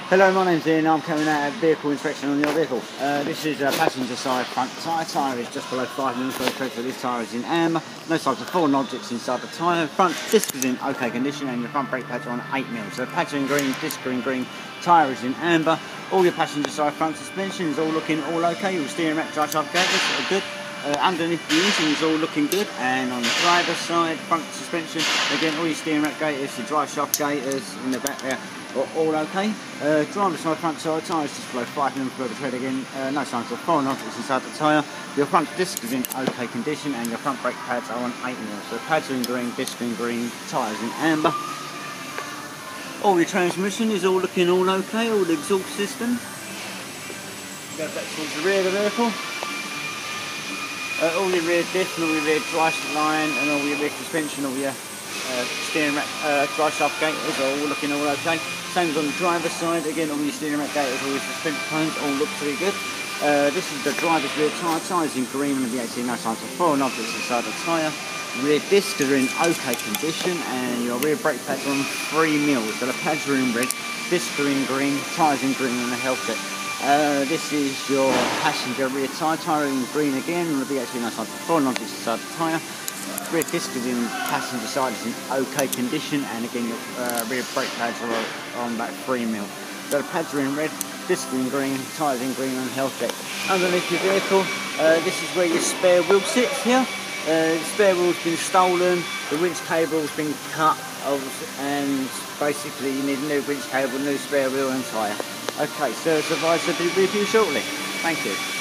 Hello, my name's Ian. I'm coming out of vehicle inspection on your vehicle. This is a passenger side front tyre is just below 5mm, so the tread for this tyre is in amber. No signs of foreign objects inside the tyre. Front disc is in OK condition and your front brake pads are on 8mm. So the pads are in green, disc are in green, tyre is in amber. All your passenger side front suspension is all looking all OK. Your steering rack, drive shaft gaiters are good. Underneath the engine is all looking good, and on the driver's side, front suspension, again all your steering rack gaiters, your drive shaft gaiters in the back there are all okay. Driver's side front side tyre is just below 5mm below the tread again, no signs of foreign objects inside the tyre. Your front disc is in OK condition and your front brake pads are on 8mm. So the pads are in green, disc in green, tyres in amber. All your transmission is all looking all okay, all the exhaust system. Go back towards the rear of the vehicle. All your rear diff and all your rear drive line and all your rear suspension, all your steering rack, drive shaft gaiters are all looking all okay. Same as on the driver's side, again all your steering rack gaiters, all your suspension cones all look pretty good. This is the driver's rear tyre. Tyres in green and the VAT, no signs of foreign objects inside the tyre. Rear discs are in OK condition and your rear brake pads are on 3mm. So the pads are in red, discs are in green, tyres in green and a health check. This is your passenger rear tyre in green again, and the VAT no signs of foreign objects inside the tyre. Rear disc is in passenger side is in OK condition, and again your rear brake pads are on about 3mm. So the pads are in red, disc in green, tyres in green and health check. Underneath your vehicle, this is where your spare wheel sits here. The spare wheel's been stolen, the winch cable's been cut, and basically you need a new winch cable, new spare wheel and tyre. Okay, so it's advised to be with you shortly. Thank you.